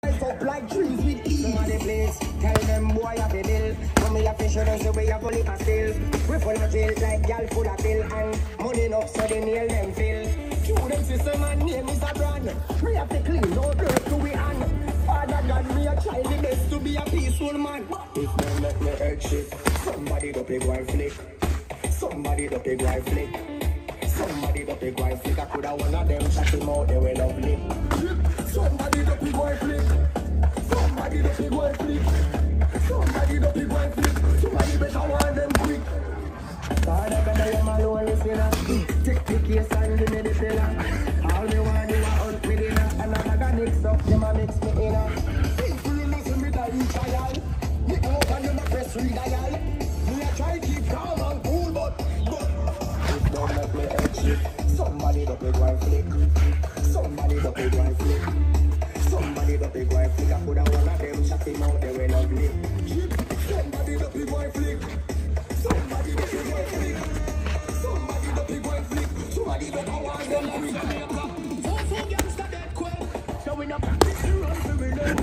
Up like trees with ease. Somebody please tell them boy I be bill. Mommy a fish and so we a fully pastel. We full of jail like gal full of bill and money enough so they nail them fill. True them system and name is a brand. We have to clean no dirt to we hand. Father God me a try the best to be a peaceful man. If they make me head shit, somebody the big white flick. Somebody the big white flick. Somebody the big white flick. I coulda one of them shot him out they were lovely. Somebody the big white flick. Somebody the big white flick. Somebody the big white flick. Somebody better want them quick. Father God I am alone listener. Take the case and give me the pillar. All me want do a hunt me dinner. And I got mix up them a mix me inner. People listen me die in trial. Me open them a press redial. Me a try keep calm and cool but if don't make me head shit. Somebody the big white flick. Somebody the big white flick. Somebody the big white flick. I coulda one of them shot him out they were lovely. Somebody the big white flick. Somebody the big white flick. Somebody the big white flick. Somebody better want them quick. Four gangsta dead quick. So we no practice to run for we learn.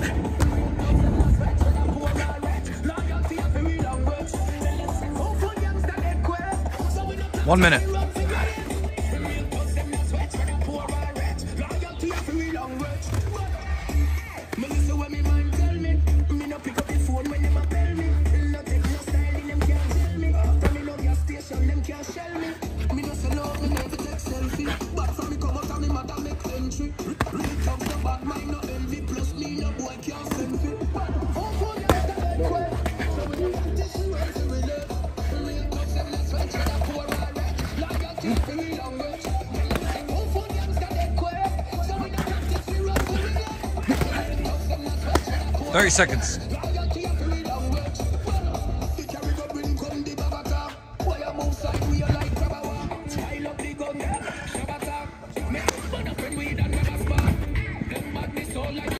Loyalty for we long words. 1 minute. Thirty seconds.